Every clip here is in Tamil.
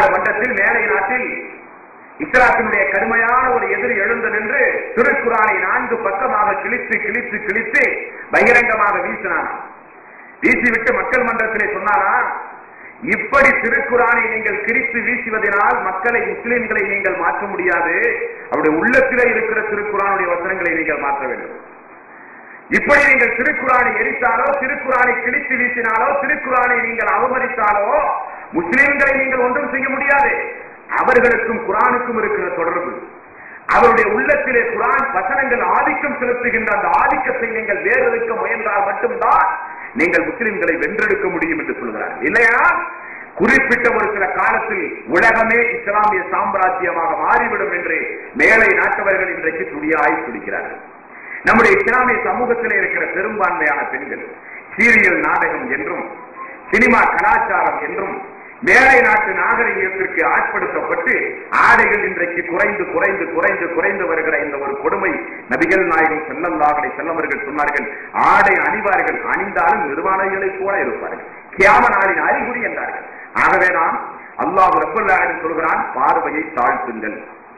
மன்றத்தில் மேலை நாட்டில் இஸ்லாத்தினுடைய கடுமையான ஒரு எதிரி எழுந்து நின்று திருக்குரானை 4 பக்கமாக கிழித்து கிழித்து கிழித்து பகிரங்கமாக வீசினான். வீசிவிட்டு மக்கள் மன்றத்திலே சொன்னாரா, இப்படி திருக்குரானை நீங்கள் கிழித்து வீசுவதனால் மக்களை முஸ்லிம்களை நீங்கள் மாற்ற முடியாது, அவருடைய உள்ளத்திலே இருக்கிற திருக்குரானுடைய வசனங்களை நீங்கள் மாற்ற வேண்டும். இப்படி நீங்கள் திருக்குரானை எரித்தாலோ, திருக்குரானை கிழித்து வீசினாலோ, திருக்குரானை நீங்கள் அவமதித்தாலோ முஸ்லிம்களை நீங்கள் ஒன்றும் செய்ய முடியாது. அவர்களுக்கும் குரானுக்கும் இருக்கிற தொடர்பு, அவருடைய உள்ளத்திலே குரான் வசனங்கள் ஆதிக்கம் செலுத்துகின்ற அந்த ஆதிக்கத்தை நீங்கள் வேறெடுக்க முயன்றால் மட்டும்தான் நீங்கள் முஸ்லிம்களை வென்றெடுக்க முடியும் என்று சொல்கிறார். இல்லையா, குறிப்பிட்ட ஒரு சில காலத்தில் உலகமே இஸ்லாமிய சாம்ராஜ்யமாக மாறிவிடும் என்று மேலை நாட்டவர்கள் இன்றைக்கு துடியாய் துடிக்கிறார்கள். நம்முடைய இஸ்லாமிய சமூகத்திலே இருக்கிற பெரும்பான்மையான பெண்கள் சீரியல் நாடகம் என்றும் சினிமா கலாச்சாரம் என்றும் மேலை நாட்டு நாகரிகத்திற்கு ஆட்படுத்தப்பட்டு ஆடைகள் இன்றைக்கு குறைந்து குறைந்து குறைந்து குறைந்து வருகிற இந்த ஒரு கொடுமை நபிகள் நாயகம் ஸல்லல்லாஹு அலைஹி வஸல்லம் அவர்கள் சொன்னார்கள், ஆடை அணிவார்கள், அணிந்தாலும் நிர்வாணிகளைப் போல இருப்பார்கள், கியாம நாளின் அறிகுறி என்றார்கள். ஆகவே தான் அல்லாஹ் ரப்பல் ஆலமீன் சொல்கிறான், பார்வையை தாழ்த்துங்கள்.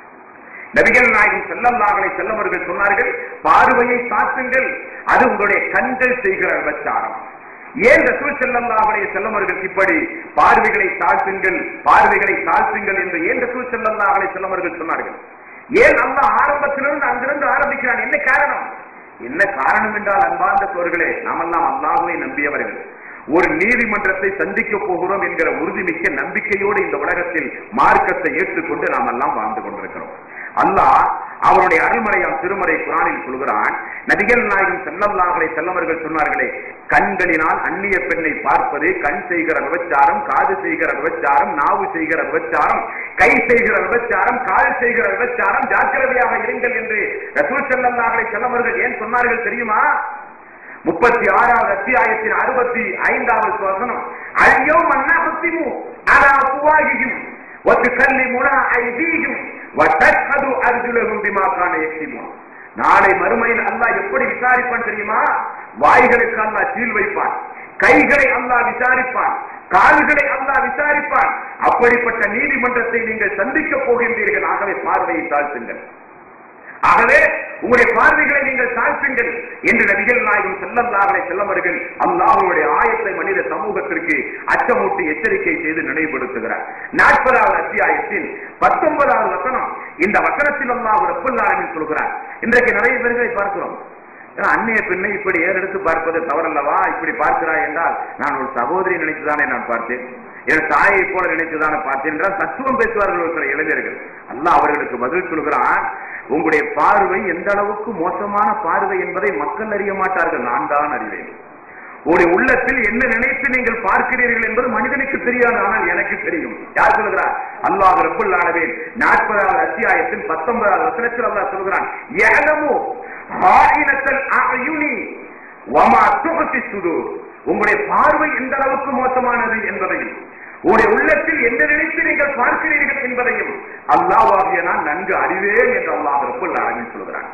நபிகள் நாயகம் ஸல்லல்லாஹு அலைஹி வஸல்லம் அவர்கள் சொன்னார்கள், பார்வையை தாழ்த்துங்கள், அது உங்களுடைய கண்கள் செய்கிற விபச்சாரம். ஏன் ரசூல் ஸல்லல்லாஹு அலைஹி வஸல்லம் அவர்கள் இப்படி பார்வைகளை தாழ்த்துங்கள் பார்வைகளை தாழ்த்துங்கள் என்று ஏன் ரசூல் ஸல்லல்லாஹு அலைஹி வஸல்லம் அவர்கள் சொன்னார்கள்? ஏன் அல்லாஹ் ஆரம்பத்திலிருந்து அங்கிருந்து ஆரம்பிக்கிறான்? என்ன காரணம்? என்ன காரணம் என்றால், அன்பார்ந்த சோர்களே, நாமெல்லாம் அல்லாஹ்வை நம்பியவர்கள். ஒரு நீதிமன்றத்தை சந்திக்க போகிறோம் என்கிற உறுதிமிக்க நம்பிக்கையோடு இந்த உலகத்தில் மார்க்கத்தை ஏற்றுக்கொண்டு நாம் எல்லாம் வாழ்ந்து கொண்டிருக்கிறோம். அல்லாஹ் அவருடைய அருள்மறையாம் திருமறை குர்ஆனில் சொல்கிறான், நபிகள் நாயகம் ஸல்லல்லாஹு அலைஹி வஸல்லம் அவர்கள் சொன்னார்களே, கண்களினால் அந்நிய பெண்ணை பார்ப்பது கண் செய்கிற விபச்சாரம், காது செய்கிற விபச்சாரம், நாவு செய்கிற விபச்சாரம், கை செய்கிற விபச்சாரம், கால் செய்கிற விபச்சாரம், ஜாக்கிரதையாக இருங்கள் என்று ரசூல் ஸல்லல்லாஹு அலைஹி வஸல்லம் அவர்கள் ஏன் சொன்னார்கள் தெரியுமா? 36வது அத்தியாயத்தின் 65வது வசனம், அல்யௌம நஹ்திமு அலா அஃப்வாஹிஹிம் வ துகல்லிமுனா ஐதீஹிம் வ தஷ்ஹது அர்ஜுலுஹும் பிமா கானூ யக்ஸிபூன். நாளை மறுமையில் அல்லாஹ் எப்படி விசாரிப்பான் தெரியுமா? வாய்களுக்கு அல்லாஹ் சீல் வைப்பான், கைகளை அல்லாஹ் விசாரிப்பான், கால்களை அல்லாஹ் விசாரிப்பான். அப்படிப்பட்ட நீதிமன்றத்தை நீங்கள் சந்திக்க போகின்றீர்கள். ஆகவே பார்வையை தாழ்த்துங்கள், ஆகவே உங்களுடைய பார்வைகளை நீங்கள் தாழ்த்துங்கள் என்று நபிகள் நாயகம் ஸல்லல்லாஹு அலைஹி வஸல்லம் அவர்கள் அல்லாஹ்வுடைய ஆயத்தை மனித சமூகத்திற்கு அச்சமூட்டி எச்சரிக்கை செய்து நினைவுபடுத்துகிறார். 40வது அத்தியாயத்தின் 19வது வசனம். இந்த வசனத்தில் அல்லாஹ் ரப்பல் ஆலமீன் சொல்கிறார், இன்றைக்கு நிறைய பேர்களை பார்க்கிறோம், அந்நிய பெண்ணை இப்படி ஏறெடுத்து பார்ப்பது தவறல்லவா? இப்படி பார்க்கிறாய் என்றால், நான் ஒரு சகோதரி நினைத்துதானே நான் பார்த்தேன், என் தாயை போல நினைத்துதானே பார்த்தேன் என்றால் தத்துவம் பேசுவார்கள் ஒரு சில இளைஞர்கள். அல்லாஹ் அவர்களுக்கு பதில் சொல்கிறான், உங்களுடைய பார்வை எந்த அளவுக்கு மோசமான பார்வை என்பதை மக்கள் அறிய மாட்டார்கள், நான் தான் அறிவேன். உங்களுடைய உள்ளத்தில் என்ன நினைத்து நீங்கள் பார்க்கிறீர்கள் என்பது மனிதனுக்கு தெரியாது, ஆனால் எனக்கு தெரியும். யார் சொல்கிறார்? அல்லாஹ் ரப்பல் ஆலமீன் 40வது அத்தியாயத்தில் 19வது வசனத்தில் அல்லாஹ் சொல்கிறான், யஅலமு ஹாயினத்தல் அயுனி வமா துஃபி சுதூர். உங்களுடைய பார்வை எந்த அளவுக்கு மோசமானது என்பதையும், உங்களுடைய உள்ளத்தில் என்ன நினைத்து நீங்கள் பார்க்கிறீர்கள் என்பதையும் அல்லாஹ்வாகிய நான் நன்கு அறிவேன் என்று அல்லாஹ் ரப்பல் ஆலமீன் சொல்கிறான்.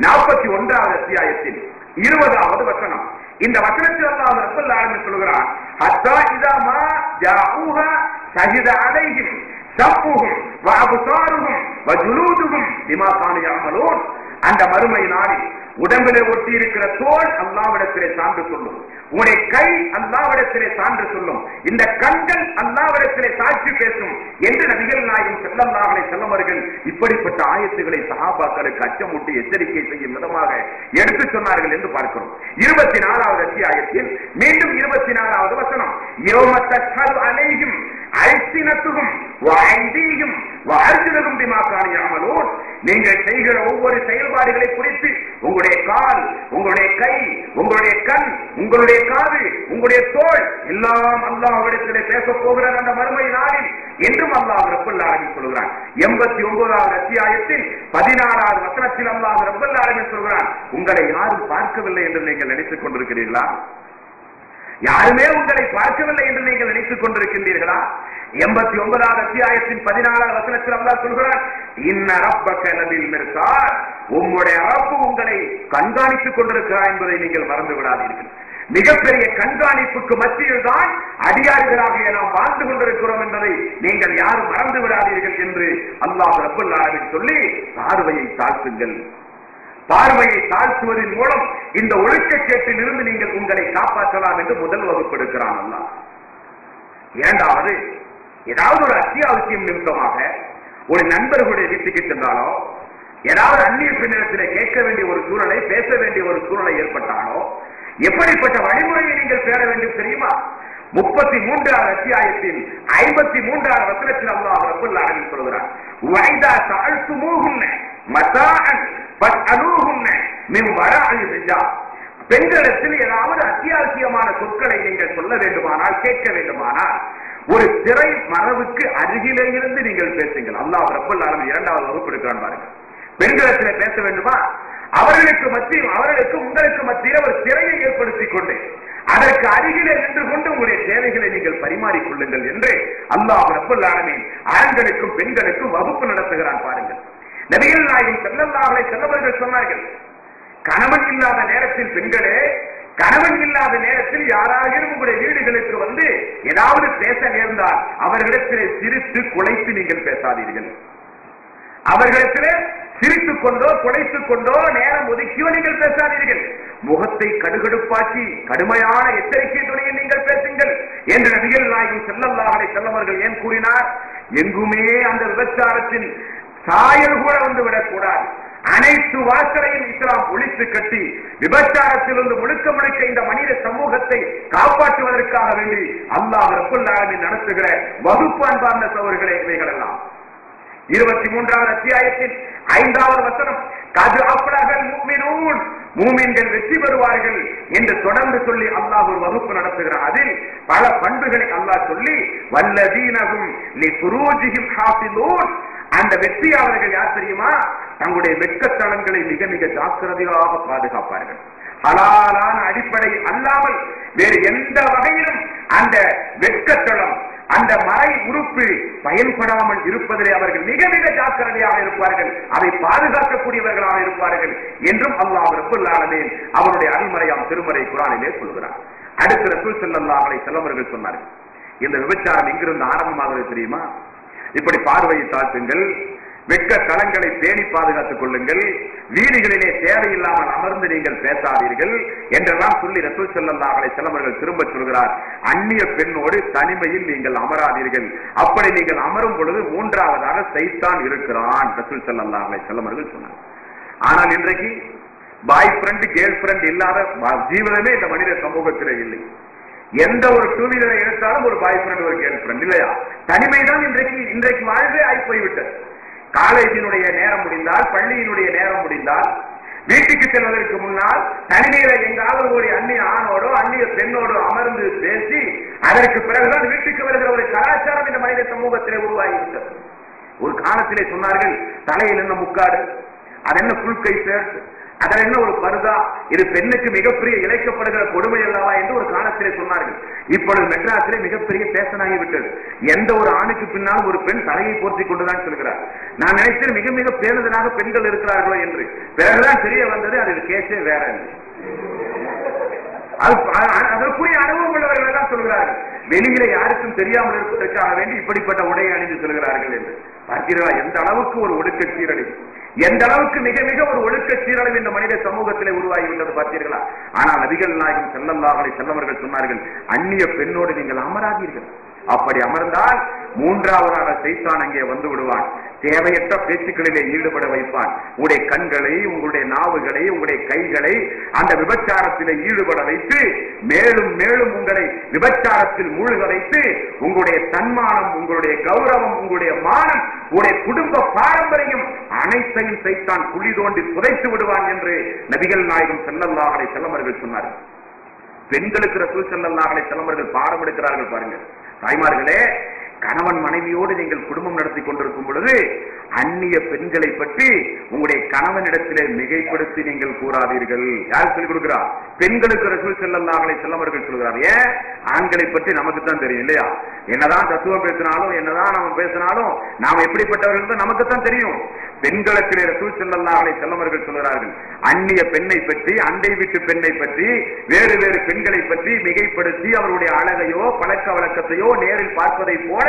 41வது அத்தியாயத்தில் 20வது வசனம். இந்த வசனத்தில் அல்லாஹ் ரப்பல் ஆலமீன் சொல்கிறான், ஹத்தா இதா மா ஜாஊஹா ஷஹித அலைஹிம் ஸஃபுஹும் வ அப்சாருஹும் வ ஜுலூதுஹும் பிமா கானூ யஅமலூன். அந்த மறுமை நாளில் உடம்பிலே ஒட்டி இருக்கிற தோல் அல்லாஹ்விடத்திலே சான்று சொல்லும், உங்களுடைய கை அல்லாஹ்விடத்திலே சான்று சொல்லும், இந்த கண்கள் அல்லாஹ்விடத்திலே சாட்சி பேசும் என்று நபிகள் நாயகம் ஸல்லல்லாஹு அலைஹி வஸல்லம் அவர்கள் இப்படிப்பட்ட ஆயத்துக்களை சஹாபாக்களுக்கு அச்சமூட்டி எச்சரிக்கை செய்யும் விதமாக எடுத்து சொன்னார்கள் என்று பார்க்கிறோம். 24வது அத்தியாயத்தில் மீண்டும் 24வது வசனம், யௌம தஷ்ஹது அலைஹிம் அல்சினத்துஹும் வ ஐதீஹிம் வ அர்ஜுலுஹும் பிமா கானூ யஅமலூன். நீங்கள் செய்கிற ஒவ்வொரு செயல்பாடுகளை குறித்து உங்களுடைய கால், உங்களுடைய கை, உங்களுடைய கண், உங்களுடைய காது, உங்களுடைய தோல் எல்லாம் அல்லாஹ்விடத்திலே பேசப் போகிற அந்த மறுமை நாளில் என்றும் அல்லாஹ் ரப்பல் ஆலமீன் சொல்கிறான். 89வது அத்தியாயத்தில் 16வது வசனத்தில் அல்லாஹ் ரப்பல் ஆலமீன் சொல்கிறான், உங்களை யாரும் பார்க்கவில்லை என்று நீங்கள் நினைத்துக் கொண்டிருக்கிறீர்களா? யாருமே உங்களை பார்க்கவில்லை என்று நீங்கள் நினைத்துக் கொண்டிருக்கின்றீர்களா? 89வது அத்தியாயத்தின் 16வது வசனத்தில் அல்லாஹ் சொல்கிறான், இன்ன ரப்பக லபில் மிர்சாத். உம்முடைய ரப்பு உங்களை கண்காணித்துக் கொண்டிருக்கிறார் என்பதை நீங்கள் மறந்து விடாதீர்கள். மிகப்பெரிய கண்காணிப்புக்கு மத்தியில் தான் அடியார்களாக நாம் வாழ்ந்து கொண்டிருக்கிறோம் என்பதை என்பதை நீங்கள் யாரும் மறந்து விடாதீர்கள் என்று அல்லாஹ் ரப்பல் ஆலமீன் சொல்லி பார்வையை தாழ்த்துங்கள். பார்வையை தாழ்த்துவதன் மூலம் இந்த ஒழுக்கக்கேட்டில் இருந்து நீங்கள் உங்களை காப்பாற்றலாம் என்று முதல் வகுப்பு எடுக்கிறான் அல்லாஹ். இரண்டாவது, ஏதாவது ஒரு அத்தியாவசியம் நிமித்தமாக ஒரு நண்பர்களுடைய வீட்டுக்கு சென்றாலோ, ஏதாவது அந்நிய பெண்ணிடத்திலே கேட்க வேண்டிய ஒரு சூழலை, பேச வேண்டிய ஒரு சூழலை ஏற்பட்டாலோ எப்படிப்பட்ட வழிமுறையை நீங்கள் தேட வேண்டும் தெரியுமா? 33வது அத்தியாயத்தில் 53வது வசனத்தில் அல்லாஹ் ரப்பல் ஆலமீன் சொல்கிறார், வைதா சஅல்துமூஹுன்ன மதாஅன் ஃபஸ்அலூஹுன்ன மின் வராஇ ஹிஜாப். பெண்களிடத்தில் ஏதாவது அத்தியாவசியமான சொற்களை நீங்கள் சொல்ல வேண்டுமானால், கேட்க வேண்டுமானால் ஒரு திரை மரபுக்கு அருகிலே இருந்து நீங்கள் பேசுங்கள். அல்லாஹ் ரப்பல் ஆலமீன் இரண்டாவது வகுப்பு எடுக்கிறான் பாருங்க. பெண்களிடத்தில் பேச வேண்டுமா, அவர்களுக்கு மத்தியில், அவர்களுக்கு உங்களுக்கு மத்தியில் ஒரு திரையை ஏற்படுத்திக் கொண்டு அதற்கு அருகிலே நின்று கொண்டு உங்களுடைய தேவைகளை நீங்கள் பரிமாறிக் கொள்ளுங்கள் என்று அல்லாஹ் ரப்பல் ஆலமீன் ஆண்களுக்கும் பெண்களுக்கும் வகுப்பு நடத்துகிறான் பாருங்கள். நபிகள் நாயகம் ஸல்லல்லாஹு அலைஹி வஸல்லம் சொன்னார்கள், கணவன் இல்லாத நேரத்தில் பெண்களே, கணவன் இல்லாத நேரத்தில் யாராவது உங்களுடைய வீடுகளுக்கு வந்து ஏதாவது பேச நேர்ந்தால் அவர்களிடத்திலே சிரித்து குலைத்து நீங்கள் பேசாதீர்கள். அவர்களிடத்திலே சிரித்துக் கொண்டோ குலைத்துக் கொண்டோ நேரம் ஒதுக்கியோ நீங்கள் பேசாதீர்கள். முகத்தை கடுகடுப்பாக்கி கடுமையான எச்சரிக்கை துணையில் நீங்கள் பேசுங்கள் என்று நபிகள் நாயகம் ஸல்லல்லாஹு அலைஹி வஸல்லம் ஏன் கூறினார்? எங்குமே அந்த விபச்சாரத்தின் சாயல் கூட வந்து விடக்கூடாது. அனைத்து வாசலையும் இஸ்லாம் ஒழித்து கட்டி விபச்சாரத்திலிருந்து முழுக்க முழுக்க இந்த மனித சமூகத்தை காப்பாற்றுவதற்காக வேண்டி அல்லாஹ் ரப்பல் ஆலமீன் நடத்துகிற வகுப்பு அன்பார்ந்த சகோதரர்களே இவைகள் எல்லாம். 23வது அத்தியாயத்தில் 5வது வசனம், கது அஃப்லஹல் முஃமினூன், மூமின்கள் வெற்றி பெறுவார்கள் என்று தொடர்ந்து சொல்லி அல்லாஹ் ஒரு வகுப்பு நடத்துகிறார். அதில் பல பண்புகளை அல்லாஹ் சொல்லி, வல்லதீனஹும் லிஃபுரூஜிஹிம் ஹாஃபிலூன், அந்த வெற்றியாளர்கள் யார் தெரியுமா? தங்களுடைய வெட்கத்தலங்களை மிக மிக ஜாக்கிரதையாக பாதுகாப்பார்கள். ஹலாலான அடிப்படை அல்லாமல் வேறு எந்த வகையிலும் அந்த வெட்கத்தலம், அந்த மறை உறுப்பு பயன்படாமல் இருப்பதிலே அவர்கள் மிக மிக ஜாக்கிரதையாக இருப்பார்கள், அதை பாதுகாக்கக்கூடியவர்களாக இருப்பார்கள் என்றும் அல்லாஹ் ரப்பல் ஆலமீன் அவருடைய அருள்மறையாம் திருமறை குர்ஆனிலே சொல்கிறார். அடுத்த ரசூல் ஸல்லல்லாஹு அலைஹி வஸல்லம் சொன்னார்கள், இந்த விபச்சாரம் எங்கிருந்து ஆரம்பமாகிறது தெரியுமா? இப்படி பார்வையை தாழ்த்துங்கள், வெட்க தலங்களை பேணி பாதுகாத்துக் கொள்ளுங்கள், வீடுகளிலே தேவையில்லாமல் அமர்ந்து நீங்கள் பேசாதீர்கள் என்றெல்லாம் சொல்லி ரசூல் ஸல்லல்லாஹு அலைஹி வஸல்லம் திரும்ப சொல்கிறார், அந்நிய பெண்ணோடு தனிமையில் நீங்கள் அமராதீர்கள். அப்படி நீங்கள் அமரும் பொழுது மூன்றாவதாக சைத்தான் இருக்கிறான் ரசூல் ஸல்லல்லாஹு அலைஹி வஸல்லம் சொன்னார். ஆனால் இன்றைக்கு பாய் ஃப்ரெண்ட் கேர்ள் ஃப்ரெண்ட் இல்லாத ஜீவனமே இந்த மனித சமூகத்திலே இல்லை. எந்த ஒரு டூ வீலரை எடுத்தாலும் ஒரு பாய் ஃப்ரெண்ட் ஒரு கேர்ள் ஃப்ரெண்ட் இல்லையா? தனிமைதான் இன்றைக்கு வாழ்வே ஆகி போய்விட்டது. காலேஜினுடைய நேரம் முடிந்தால், பள்ளியினுடைய நேரம் முடிந்தால், வீட்டுக்கு செல்வதற்கு முன்னால் தனிமையில எங்காவது ஒரு அந்நிய ஆணோடோ அந்நிய பெண்ணோடோ அமர்ந்து பேசி அதற்கு பிறகுதான் வீட்டுக்கு வருகிற ஒரு கலாச்சாரம் இந்த மனித சமூகத்திலே உருவாகிவிட்டது. ஒரு காலத்திலே சொன்னார்கள், தலையில் என்ன முக்காடு, அது என்ன புல் கை ஷர்ட், அதில் என்ன ஒரு பருதா, இது பெண்ணுக்கு மிகப்பெரிய இழைக்கப்படுகிற கொடுமை அல்லவா என்று ஒரு காலத்திலே சொன்னார்கள். இப்பொழுது மெட்ராஸிலே மிகப்பெரிய பேசனாகிவிட்டது. எந்த ஒரு ஆணுக்கு பின்னால் ஒரு பெண் தலையை போர்த்தி கொண்டுதான் சொல்கிறார். நான் நினைத்தேன் மிக மிக பேணுதலாக பெண்கள் இருக்கிறார்களோ என்று. பிறகுதான் தெரிய வந்தது அது கேஸே வேற. அதற்குரிய அனுபவம் உள்ளவர்கள் எல்லாம் சொல்கிறார்கள், வெளியில யாருக்கும் தெரியாமல் இருப்பதற்காக வேண்டி இப்படிப்பட்ட உடையை அணிந்து சொல்கிறார்கள் என்று. பார்க்கிறா எந்த அளவுக்கு ஒரு ஒடுக்க சீரழிவு, எந்த அளவுக்கு மிக மிக ஒரு ஒழுக்க சீரழிவு இந்த மனித சமூகத்திலே உருவாகியுள்ளது பார்த்தீர்களா? ஆனால் நபிகள் நாயகம் ஸல்லல்லாஹு அலைஹி வஸல்லம் சொன்னார்கள், அந்நிய பெண்ணோடு நீங்கள் அமராதீர்கள். அப்படி அமர்ந்தால் மூன்றாவதாக சைத்தான் அங்கே வந்து விடுவான். தேவையற்ற பேச்சுக்களிலே ஈடுபட வைப்பான். உங்களுடைய கண்களை, உங்களுடைய நாவுகளை, உங்களுடைய கைகளை அந்த விபச்சாரத்திலே ஈடுபட வைத்து மேலும் மேலும் உங்களை விபச்சாரத்தில் மூழ்க வைத்து உங்களுடைய தன்மானம், உங்களுடைய கௌரவம், உங்களுடைய மானம், உங்களுடைய குடும்ப பாரம்பரியம் அனைத்தையும் சைத்தான் குழி தோண்டி புதைத்து விடுவான் என்று நபிகள் நாயகம் ஸல்லல்லாஹு அலைஹி வஸல்லம் சொன்னார்கள். பெண்களுக்கு ரசூல் ஸல்லல்லாஹு அலைஹி வஸல்லம் பாடம் எடுக்கிறார்கள் பாருங்க. தாய்மார்களே, கணவன் மனைவியோடு நீங்கள் குடும்பம் நடத்தி கொண்டிருக்கும் பொழுது அந்நிய பெண்களை பற்றி உங்களுடைய கணவனிடத்திலே மிகைப்படுத்தி நீங்கள் கூறாதீர்கள். யார் சொல்லிக் கொடுக்கிறார்? பெண்களுக்கு ரசூல் ஸல்லல்லாஹு அலைஹி வஸல்லம் சொல்கிறார். ஏன்? ஆண்களை பற்றி நமக்கு தான் தெரியும் இல்லையா? என்னதான் தத்துவம் பேசினாலும், என்னதான் நம்ம பேசினாலும் நாம் எப்படிப்பட்டவர்கள் நமக்கு தான் தெரியும். பெண்களுக்கு ரசூல் ஸல்லல்லாஹு அலைஹி வஸல்லம் சொல்கிறார்கள், அந்நிய பெண்ணை பற்றி, அண்டை வீட்டு பெண்ணை பற்றி, வேறு வேறு பெண்களை பற்றி மிகைப்படுத்தி அவருடைய அழகையோ பழக்க வழக்கத்தையோ நேரில் பார்ப்பதை போல